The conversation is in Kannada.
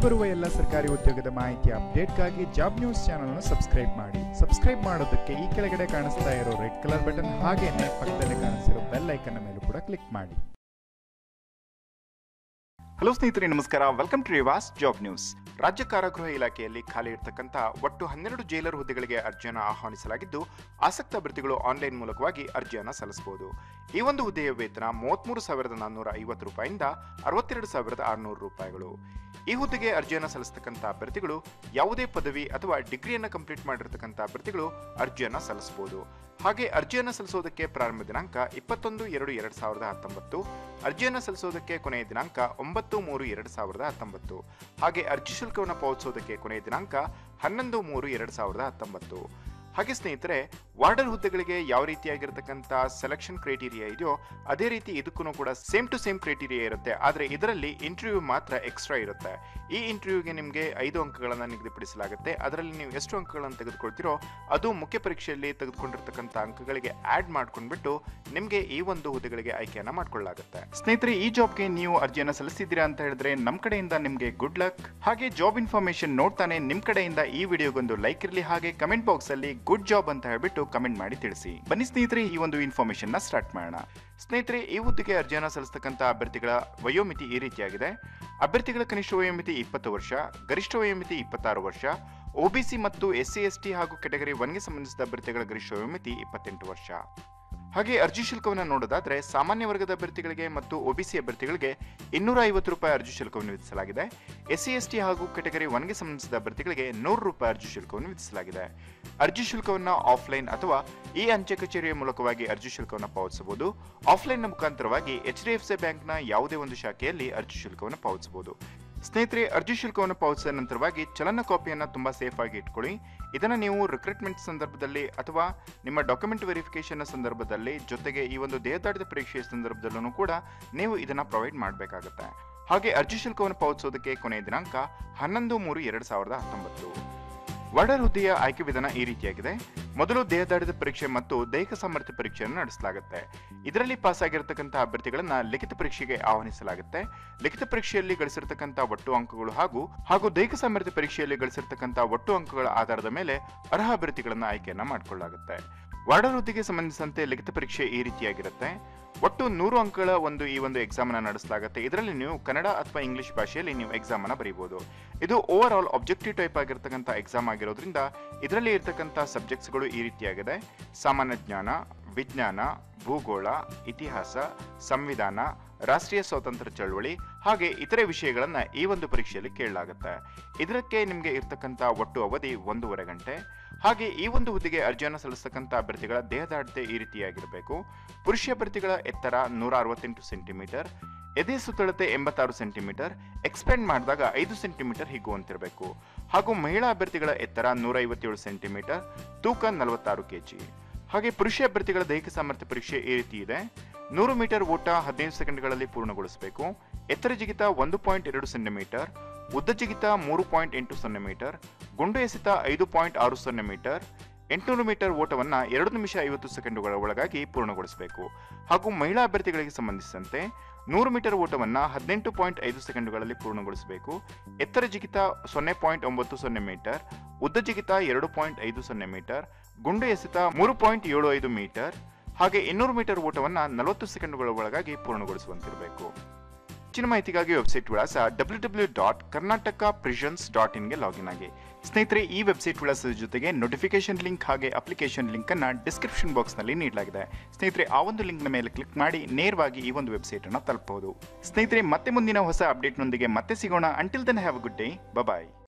ಬರುವ ಎಲ್ಲ ಸರ್ಕಾರಿ ಉದ್ಯೋಗದ ಮಾಹಿತಿ ಅಪ್ಡೇಟ್ಗಾಗಿ ಜಾಬ್ ನ್ಯೂಸ್ ಚಾನೆಲ್ ಅನ್ನು ಸಬ್ಸ್ಕ್ರೈಬ್ ಮಾಡಿ. ಸಬ್ಸ್ಕ್ರೈಬ್ ಮಾಡೋದಕ್ಕೆ ಈ ಕೆಳಗಡೆ ಕಾಣಿಸ್ತಾ ಇರೋ ರೆಡ್ ಕಲರ್ ಬಟನ್ ಹಾಗೇನೆ ಪಕ್ಕದಲ್ಲಿ ಕಾಣಿಸಿರೋ ಬೆಲ್ ಐಕನ್ ಮೇಲೂ ಕೂಡ ಕ್ಲಿಕ್ ಮಾಡಿ. ಹಲೋ ಸ್ನೇಹಿತರೆ, ನಮಸ್ಕಾರ. ವೆಲ್ಕಮ್ ಟು ರಿವಾಸ್ ಜಾಬ್ ನ್ಯೂಸ್. ರಾಜ್ಯ ಕಾರಾಗೃಹ ಇಲಾಖೆಯಲ್ಲಿ ಖಾಲಿ ಇರತಕ್ಕಂಥ ಒಟ್ಟು 12 ಜೈಲರ್ ಹುದ್ದೆಗಳಿಗೆ ಅರ್ಜಿಯನ್ನು ಆಹ್ವಾನಿಸಲಾಗಿದ್ದು, ಆಸಕ್ತ ಅಭ್ಯರ್ಥಿಗಳು ಆನ್ಲೈನ್ ಮೂಲಕವಾಗಿ ಅರ್ಜಿಯನ್ನು ಸಲ್ಲಿಸಬಹುದು. ಈ ಒಂದು ಹುದ್ದೆಯ ವೇತನ 33,450 ರೂಪಾಯಿಂದ 62,600 ರೂಪಾಯಿಗಳು. ಈ ಹುದ್ದೆಗೆ ಅರ್ಜಿಯನ್ನು ಸಲ್ಲಿಸತಕ್ಕಂಥ ಅಭ್ಯರ್ಥಿಗಳು ಯಾವುದೇ ಪದವಿ ಅಥವಾ ಡಿಗ್ರಿಯನ್ನು ಕಂಪ್ಲೀಟ್ ಮಾಡಿರತಕ್ಕಂಥ ಅಭ್ಯರ್ಥಿಗಳು ಅರ್ಜಿಯನ್ನು ಸಲ್ಲಿಸಬಹುದು. ಹಾಗೆ ಅರ್ಜಿಯನ್ನು ಸಲ್ಲಿಸೋದಕ್ಕೆ ಪ್ರಾರಂಭ ದಿನಾಂಕ 21/2/2019, ಅರ್ಜಿಯನ್ನು ಸಲ್ಲಿಸೋದಕ್ಕೆ ಕೊನೆಯ ದಿನಾಂಕ 9/3/2019, ಹಾಗೆ ಅರ್ಜಿ ಶುಲ್ಕವನ್ನು ಪಾವತಿಸೋದಕ್ಕೆ ಕೊನೆಯ ದಿನಾಂಕ 11/3/2019. ಹಾಗೆ ಸ್ನೇಹಿತರೆ, ವಾರ್ಡರ್ ಹುದ್ದೆಗಳಿಗೆ ಯಾವ ರೀತಿಯಾಗಿರ್ತಕ್ಕಂಥ ಸೆಲೆಕ್ಷನ್ ಕ್ರೈಟೀರಿಯಾ ಇದೆಯೋ ಅದೇ ರೀತಿ ಇದಕ್ಕೂ ಕೂಡ ಸೇಮ್ ಟು ಸೇಮ್ ಕ್ರೈಟೀರಿಯಾ ಇರುತ್ತೆ. ಆದರೆ ಇದರಲ್ಲಿ ಇಂಟರ್ವ್ಯೂ ಮಾತ್ರ ಎಕ್ಸ್ಟ್ರಾ ಇರುತ್ತೆ. ಈ ಇಂಟರ್ವ್ಯೂಗೆ ನಿಮಗೆ 5 ಅಂಕಗಳನ್ನು ನಿಗದಿಪಡಿಸಲಾಗುತ್ತೆ. ಅದರಲ್ಲಿ ನೀವು ಎಷ್ಟು ಅಂಕಗಳನ್ನು ತೆಗೆದುಕೊಳ್ತೀರೋ ಅದು ಮುಖ್ಯ ಪರೀಕ್ಷೆಯಲ್ಲಿ ತೆಗೆದುಕೊಂಡಿರ್ತಕ್ಕಂಥ ಅಂಕಗಳಿಗೆ ಆಡ್ ಮಾಡ್ಕೊಂಡ್ಬಿಟ್ಟು ನಿಮಗೆ ಈ ಒಂದು ಹುದ್ದೆಗಳಿಗೆ ಆಯ್ಕೆಯನ್ನು ಮಾಡ್ಕೊಳ್ಳಲಾಗುತ್ತೆ. ಸ್ನೇಹಿತರೆ, ಈ ಜಾಬ್ಗೆ ನೀವು ಅರ್ಜಿಯನ್ನು ಸಲ್ಲಿಸಿದ್ದೀರಾ ಅಂತ ಹೇಳಿದ್ರೆ ನಮ್ಮ ಕಡೆಯಿಂದ ನಿಮಗೆ ಗುಡ್ ಲಕ್. ಹಾಗೆ ಜಾಬ್ ಇನ್ಫಾರ್ಮೇಶನ್ ನೋಡ್ತಾನೆ ನಿಮ್ಮ ಕಡೆಯಿಂದ ಈ ವಿಡಿಯೋಗೊಂದು ಲೈಕ್ ಇರಲಿ, ಹಾಗೆ ಕಮೆಂಟ್ ಬಾಕ್ಸ್ ಅಲ್ಲಿ ಗುಡ್ ಜಾಬ್ ಅಂತ ಹೇಳ್ಬಿಟ್ಟು ಕಮೆಂಟ್ ಮಾಡಿ ತಿಳಿಸಿ. ಬನ್ನಿ ಸ್ನೇಹಿತರೆ, ಈ ಒಂದು ಇನ್ಫಾರ್ಮೇಶನ್ ನ ಸ್ಟಾರ್ಟ್ ಮಾಡೋಣ. ಸ್ನೇಹಿತರೆ, ಈ ಹುದ್ದೆಗೆ ಅರ್ಜಿಯನ್ನು ಸಲ್ಲಿಸತಕ್ಕಂಥ ಅಭ್ಯರ್ಥಿಗಳ ವಯೋಮಿತಿ ಈ ರೀತಿಯಾಗಿದೆ. ಅಭ್ಯರ್ಥಿಗಳ ಕನಿಷ್ಠ ವಯೋಮಿತಿ 20 ವರ್ಷ, ಗರಿಷ್ಠ ವಯೋಮಿತಿ 26 ವರ್ಷ. ಒಬಿಸಿ ಮತ್ತು SC/ST ಹಾಗೂ ಕೆಟಗರಿ 1ಗೆ ಸಂಬಂಧಿಸಿದ ಅಭ್ಯರ್ಥಿಗಳ ಗರಿಷ್ಠ ವಯೋಮಿತಿ 28 ವರ್ಷ. ಹಾಗೆ ಅರ್ಜಿ ಶುಲ್ಕವನ್ನು ನೋಡೋದಾದ್ರೆ ಸಾಮಾನ್ಯ ವರ್ಗದ ಅಭ್ಯರ್ಥಿಗಳಿಗೆ ಮತ್ತು ಒಬಿಸಿ ಅಭ್ಯರ್ಥಿಗಳಿಗೆ 250 ರೂಪಾಯಿ ಅರ್ಜಿ ಶುಲ್ಕವನ್ನು ವಿಧಿಸಲಾಗಿದೆ. SC/ST ಹಾಗೂ ಕೆಟಗರಿ 1ಗೆ ಸಂಬಂಧಿಸಿದ ಅಭ್ಯರ್ಥಿಗಳಿಗೆ 100 ರೂಪಾಯಿ ಅರ್ಜಿ ಶುಲ್ಕವನ್ನು ವಿಧಿಸಲಾಗಿದೆ. ಅರ್ಜಿ ಶುಲ್ಕವನ್ನು ಆಫ್ಲೈನ್ ಅಥವಾ ಈ ಅಂಚೆ ಕಚೇರಿಯ ಮೂಲಕವಾಗಿ ಅರ್ಜಿ ಶುಲ್ಕವನ್ನು ಪಾವತಿಸಬಹುದು. ಆಫ್ಲೈನ್ ಮುಖಾಂತರವಾಗಿ HDFC ಬ್ಯಾಂಕ್ನ ಯಾವುದೇ ಒಂದು ಶಾಖೆಯಲ್ಲಿ ಅರ್ಜಿ ಶುಲ್ಕವನ್ನು ಪಾವತಿಸಬಹುದು. ಸ್ನೇಹಿತರೆ, ಅರ್ಜಿ ಶುಲ್ಕವನ್ನು ಪಾವತಿಸಿದ ನಂತರವಾಗಿ ಚಲನ ಕಾಪಿಯನ್ನು ತುಂಬಾ ಸೇಫ್ ಆಗಿ ಇಟ್ಕೊಳ್ಳಿ. ಇದನ್ನು ನೀವು ರಿಕ್ರೂಟ್ಮೆಂಟ್ ಸಂದರ್ಭದಲ್ಲಿ ಅಥವಾ ನಿಮ್ಮ ಡಾಕ್ಯುಮೆಂಟ್ ವೆರಿಫಿಕೇಶನ್ ಸಂದರ್ಭದಲ್ಲಿ, ಜೊತೆಗೆ ಈ ಒಂದು ದೇಹದಾಢ್ಯದ ಪರೀಕ್ಷೆಯ ಸಂದರ್ಭದಲ್ಲೂ ಕೂಡ ನೀವು ಇದನ್ನ ಪ್ರೊವೈಡ್ ಮಾಡಬೇಕಾಗುತ್ತೆ. ಹಾಗೆ ಅರ್ಜಿ ಶುಲ್ಕವನ್ನು ಪಾವತಿಸೋದಕ್ಕೆ ಕೊನೆಯ ದಿನಾಂಕ 11/3/2019. ವಾರ್ಡರ್ ಹುದ್ದೆಯ ಆಯ್ಕೆ ವಿಧಾನ ಈ ರೀತಿಯಾಗಿದೆ. ಮೊದಲು ದೇಹದಾಢ್ಯದ ಪರೀಕ್ಷೆ ಮತ್ತು ದೈಹಿಕ ಸಾಮರ್ಥ್ಯ ಪರೀಕ್ಷೆಯನ್ನು ನಡೆಸಲಾಗುತ್ತೆ. ಇದರಲ್ಲಿ ಪಾಸ್ ಆಗಿರತಕ್ಕಂಥ ಅಭ್ಯರ್ಥಿಗಳನ್ನ ಲಿಖಿತ ಪರೀಕ್ಷೆಗೆ ಆಹ್ವಾನಿಸಲಾಗುತ್ತೆ. ಲಿಖಿತ ಪರೀಕ್ಷೆಯಲ್ಲಿ ಗಳಿಸಿರತಕ್ಕಂಥ ಒಟ್ಟು ಅಂಕಗಳು ಹಾಗೂ ದೈಹಿಕ ಸಾಮರ್ಥ್ಯ ಪರೀಕ್ಷೆಯಲ್ಲಿ ಗಳಿಸಿರತಕ್ಕಂಥ ಒಟ್ಟು ಅಂಕಗಳ ಆಧಾರದ ಮೇಲೆ ಅರ್ಹ ಅಭ್ಯರ್ಥಿಗಳನ್ನ ಆಯ್ಕೆಯನ್ನ ಮಾಡಿಕೊಳ್ಳಲಾಗುತ್ತೆ. ವಾರ್ಡರ್ ಹುದ್ದೆಗೆ ಸಂಬಂಧಿಸಿದಂತೆ ಲಿಖಿತ ಪರೀಕ್ಷೆ ಈ ರೀತಿಯಾಗಿರುತ್ತೆ. ಒಟ್ಟು 100 ಅಂಕಗಳ ಈ ಒಂದು ಎಕ್ಸಾಮ್ ಅನ್ನು ನಡೆಸಲಾಗುತ್ತೆ. ಇದರಲ್ಲಿ ನೀವು ಕನ್ನಡ ಅಥವಾ ಇಂಗ್ಲಿಷ್ ಭಾಷೆಯಲ್ಲಿ ನೀವು ಎಕ್ಸಾಮ್ ಅನ್ನು ಬರೀಬಹುದು. ಇದು ಓವರ್ ಆಲ್ ಆಬ್ಜೆಕ್ಟಿವ್ ಟೈಪ್ ಆಗಿರತಕ್ಕಂಥ ಎಕ್ಸಾಮ್ ಆಗಿರೋದ್ರಿಂದ ಇದರಲ್ಲಿ ಇರತಕ್ಕಂಥ ಸಬ್ಜೆಕ್ಟ್ಸ್ಗಳು ಈ ರೀತಿಯಾಗಿದೆ: ಸಾಮಾನ್ಯ ಜ್ಞಾನ, ವಿಜ್ಞಾನ, ಭೂಗೋಳ, ಇತಿಹಾಸ, ಸಂವಿಧಾನ, ರಾಷ್ಟ್ರೀಯ ಸ್ವಾತಂತ್ರ್ಯ ಚಳವಳಿ ಹಾಗೆ ಇತರೆ ವಿಷಯಗಳನ್ನ ಈ ಒಂದು ಪರೀಕ್ಷೆಯಲ್ಲಿ ಕೇಳಲಾಗುತ್ತೆ. ಇದಕ್ಕೆ ನಿಮಗೆ ಇರ್ತಕ್ಕಂಥ ಒಟ್ಟು ಅವಧಿ 1.5 ಗಂಟೆ. ಹಾಗೆ ಈ ಒಂದು ಹುದ್ದೆಗೆ ಅರ್ಜಿಯನ್ನು ಸಲ್ಲಿಸತಕ್ಕಂಥ ಅಭ್ಯರ್ಥಿಗಳ ದೇಹದಾಢ್ಯತೆ ಈ ರೀತಿಯಾಗಿರಬೇಕು. ಪುರುಷ ಅಭ್ಯರ್ಥಿಗಳ ಎತ್ತರ 168 ಸೆಂಟಿಮೀಟರ್, ಎದೆ ಸುತ್ತಳತೆ 86 ಸೆಂಟಿಮೀಟರ್, ಎಕ್ಸ್ಪೆಂಡ್ ಮಾಡಿದಾಗ 5 ಸೆಂಟಿಮೀಟರ್ ಹಿಗ್ಗುವಂತಿರಬೇಕು. ಹಾಗೂ ಮಹಿಳಾ ಅಭ್ಯರ್ಥಿಗಳ ಎತ್ತರ 157 ಸೆಂಟಿಮೀಟರ್, ತೂಕ 46 kg. ಹಾಗೆ ಪುರುಷ ಅಭ್ಯರ್ಥಿಗಳ ದೈಹಿಕ ಸಾಮರ್ಥ್ಯ ಪರೀಕ್ಷೆ ಈ ರೀತಿ ಇದೆ: 100 ಮೀಟರ್ ಓಟ 15 ಸೆಕೆಂಡ್ಗಳಲ್ಲಿ ಪೂರ್ಣಗೊಳಿಸಬೇಕು. ಎತ್ತರ ಜಿಗಿತ 1.2 ಸೆಂಟಿಮೀಟರ್, ಉದ್ದ ಜಿಗಿತ 3.80 ಮೀಟರ್, ಗುಂಡು ಎಸೆತ 5.60 ಮೀಟರ್. 800 ಮೀಟರ್ ಓಟವನ್ನು 2 ನಿಮಿಷ 50 ಸೆಕೆಂಡುಗಳ ಒಳಗಾಗಿ ಪೂರ್ಣಗೊಳಿಸಬೇಕು. ಹಾಗೂ ಮಹಿಳಾ ಅಭ್ಯರ್ಥಿಗಳಿಗೆ ಸಂಬಂಧಿಸಿದಂತೆ 100 ಮೀಟರ್ ಓಟವನ್ನು 18.5 ಸೆಕೆಂಡುಗಳಲ್ಲಿ ಪೂರ್ಣಗೊಳಿಸಬೇಕು. ಎತ್ತರ ಜಿಗಿತ 0.90 ಮೀಟರ್, ಉದ್ದ ಜಿಗಿತ 2.50 ಮೀಟರ್, ಗುಂಡು ಎಸೆತ 3.75 ಮೀಟರ್. ಹಾಗೆ 200 ಮೀಟರ್ ಓಟವನ್ನು 40 ಸೆಕೆಂಡುಗಳ ಒಳಗಾಗಿ ಪೂರ್ಣಗೊಳಿಸುವಂತಿರಬೇಕು. ಹೆಚ್ಚಿನ ಮಾಹಿತಿಗಾಗಿ ವೆಬ್ಸೈಟ್ ವಿಳಾಸ www.karnatakaprison.in ಗೆ ಲಾಗಿನ್ ಆಗಿ. ಸ್ನೇಹಿತರೆ, ಈ ವೆಬ್ಸೈಟ್ ವಿಳಾಸದ ಜೊತೆಗೆ ನೋಟಿಫಿಕೇಶನ್ ಲಿಂಕ್ ಹಾಗೆ ಅಪ್ಲಿಕೇಶನ್ ಲಿಂಕ್ ಅನ್ನ ಡಿಸ್ಕ್ರಿಪ್ಷನ್ ಬಾಕ್ಸ್ ನಲ್ಲಿ ನೀಡಲಾಗಿದೆ. ಸ್ನೇಹಿತರೆ, ಆ ಒಂದು ಲಿಂಕ್ ಮೇಲೆ ಕ್ಲಿಕ್ ಮಾಡಿ ನೇರವಾಗಿ ಈ ಒಂದು ವೆಬ್ಸೈಟ್ ಅನ್ನು ತಲುಪಬಹುದು. ಸ್ನೇಹಿತರೆ, ಮತ್ತೆ ಮುಂದಿನ ಹೊಸ ಅಪ್ಡೇಟ್ ನೊಂದಿಗೆ ಮತ್ತೆ ಸಿಗೋಣ. Until then have a good day. Bye.